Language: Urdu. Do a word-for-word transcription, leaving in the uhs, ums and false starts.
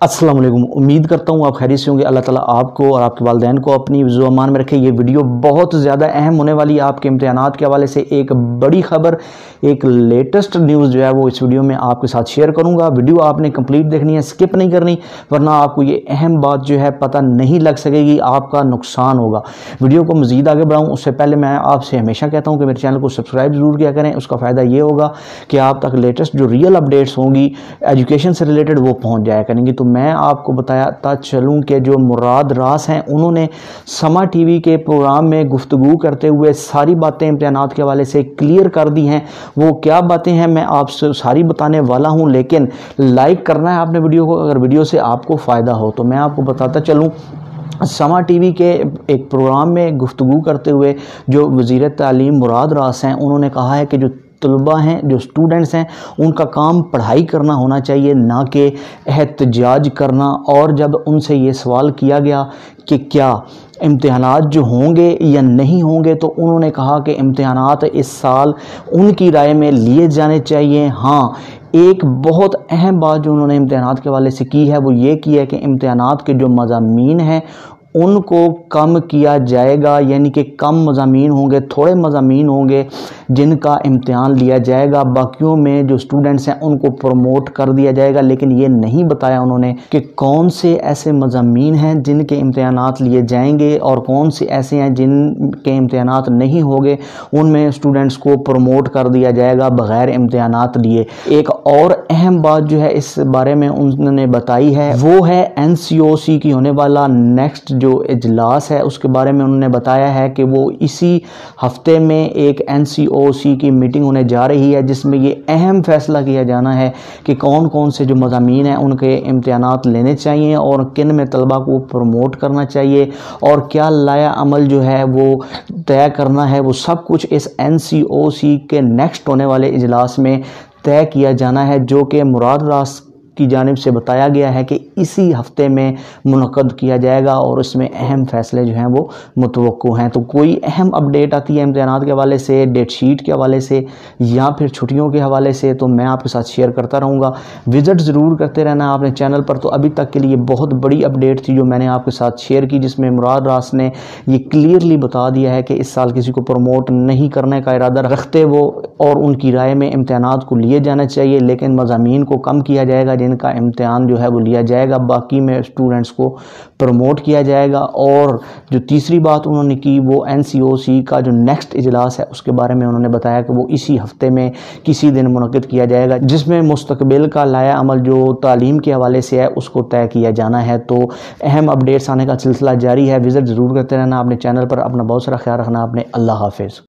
السلام علیکم، امید کرتا ہوں آپ خیریت سے ہوں گے۔ اللہ تعالیٰ آپ کو اور آپ کے والدین کو اپنی حفظ و امان میں رکھے۔ یہ ویڈیو بہت زیادہ اہم ہونے والی ہے آپ کے امتحانات کے حوالے سے۔ ایک بڑی خبر، ایک لیٹسٹ نیوز جو ہے وہ اس ویڈیو میں آپ کے ساتھ شیئر کروں گا۔ ویڈیو آپ نے کمپلیٹ دیکھنی ہے، سکپ نہیں کرنی، ورنہ آپ کو یہ اہم بات جو ہے پتہ نہیں لگ سکے گی، آپ کا نقصان ہوگا۔ ویڈیو کو مزید آگے بڑھاؤں اس سے پہلے میں آپ سے ہمیشہ کہتا ہوں کہ میرے چینل کو سبسکرائب ضرور کیا کریں۔ اس کا فائدہ یہ ہوگا کہ آپ تک لیٹسٹ جو ریئل اپڈیٹس ہوں گی ایجوکیشن سے ریلیٹڈ وہ پہنچ جایا کریں گی۔ تو میں آپ کو بتاتا چلوں کہ جو مراد راس ہیں انہوں نے سما ٹی وی کے پروگرام میں گفتگو کرتے ہوئے ساری باتیں امتحانات کے حوالے سے کلیئر کر دی ہیں۔ وہ کیا باتیں ہیں میں آپ سے ساری بتانے والا ہوں، لیکن لائک کرنا ہے آپ نے ویڈیو کو اگر ویڈیو سے آپ کو فائدہ ہو۔ تو میں آپ کو بتاتا چلوں سما ٹی وی کے ایک پروگرام میں گفتگو کرتے ہوئے جو وزیر تعلیم مراد راس ہیں انہوں نے کہا ہے کہ جو طلباء ہیں، جو سٹوڈنٹس ہیں، ان کا کام پڑھائی کرنا ہونا چاہیے، نہ کہ احتجاج کرنا۔ اور جب ان سے یہ سوال کیا گیا کہ کیا امتحانات جو ہوں گے یا نہیں ہوں گے، تو انہوں نے کہا کہ امتحانات اس سال ان کی رائے میں لیے جانے چاہیے۔ ہاں، ایک بہت اہم بات جو انہوں نے امتحانات کے حوالے سے کی ہے وہ یہ کی ہے کہ امتحانات کے جو مضامین ہیں ان کو کم کیا جائے گا، یعنی کہ کم مضامین ہوں گے، تھوڑے مضامین ہوں گے جن کا امتحان لیا جائے گا، باقیوں میں جو سٹوڈنٹس ہیں ان کو پروموٹ کر دیا جائے گا۔ لیکن یہ نہیں بتایا انہوں نے کہ کون سے ایسے مضامین ہیں جن کے امتحانات لیے جائیں گے اور کون سے ایسے ہیں جن کے امتحانات نہیں ہوں گے، ان میں سٹوڈنٹس کو پروموٹ کر دیا جائے گا بغیر امتحانات لیے۔ ایک اور اہم بات جو ہے اس بارے میں انہوں نے بتائی ہے وہ ہے این سی او سی کی ہونے والا نیکسٹ جو اجلاس ہے، اس کے بارے میں انہوں نے بتایا ہے کہ وہ اسی ہفتے میں ایک این سی او سی کی میٹنگ ہونے جا رہی ہے جس میں یہ اہم فیصلہ کیا جانا ہے کہ کون کون سے جو مضامین ہیں ان کے امتحانات لینے چاہیے اور کن میں طلبہ کو پروموٹ کرنا چاہیے اور کیا لایا عمل جو ہے وہ طے کرنا ہے۔ وہ سب کچھ اس این سی او سی کے نیکسٹ ہونے والے اجلاس میں طے کیا جانا ہے، جو کہ مراد راس کی جانب سے بتایا گیا ہے کہ اسی ہفتے میں منعقد کیا جائے گا اور اس میں اہم فیصلے جو ہیں وہ متوقع ہیں۔ تو کوئی اہم اپڈیٹ آتی ہے امتحانات کے حوالے سے، ڈیٹ شیٹ کے حوالے سے یا پھر چھٹیوں کے حوالے سے، تو میں آپ کے ساتھ شیئر کرتا رہوں گا۔ وزٹ ضرور کرتے رہنا آپ نے چینل پر۔ تو ابھی تک کے لیے بہت بڑی اپڈیٹ تھی جو میں نے آپ کے ساتھ شیئر کی، جس میں مراد راس نے یہ کلیئرلی بتا دیا ہے کہ اس سال کسی کو پروموٹ نہیں کرنے کا ارادہ رکھتے وہ، اور ان کی رائے میں امتحانات کو لیے جانا چاہیے لیکن مضامین کو کم کیا جائے گا جن کا امتحان جو ہے وہ لیا جائے گا، باقی میں اسٹوڈنٹس کو پروموٹ کیا جائے گا۔ اور جو تیسری بات انہوں نے کی وہ این سی او سی کا جو نیکسٹ اجلاس ہے اس کے بارے میں انہوں نے بتایا کہ وہ اسی ہفتے میں کسی دن منعقد کیا جائے گا جس میں مستقبل کا لایا عمل جو تعلیم کے حوالے سے ہے اس کو طے کیا جانا ہے۔ تو اہم اپڈیٹس آنے کا سلسلہ جاری ہے، وزٹ ضرور کرتے رہنا اپنے چینل پر۔ اپنا بہت سارا خیال رکھنا، اپنے اللہ حافظ۔